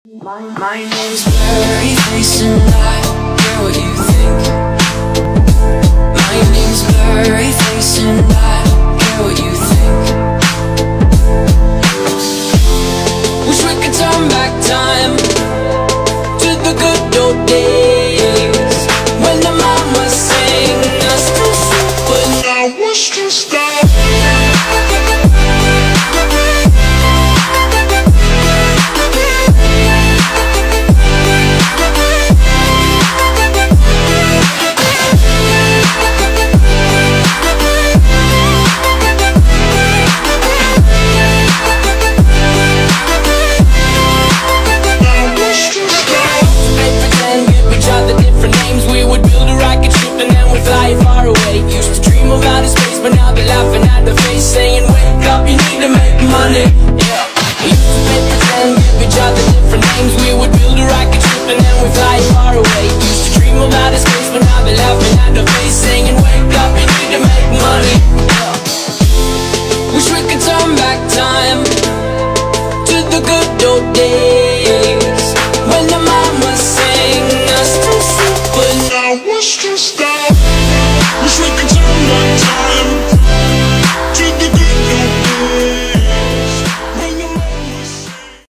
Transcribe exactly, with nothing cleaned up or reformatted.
My, my name's blurry face and I care what you think. My name's blurry face and I care what you think. Wish we could turn back time to the good old days when the mama sang us to sleep, but now we're stressed out. But now they're laughing at the face, saying, wake up, you need to make money. Yeah, we used to play pretend, give each other different names. We would build a rocket ship and then we'd fly far away. Used to dream of outer space, but now they're laughing at the face, saying, wake up, you need to make money. Yeah, wish we could turn back time to the good old days when the mama sang us to sleep, but now we're stressed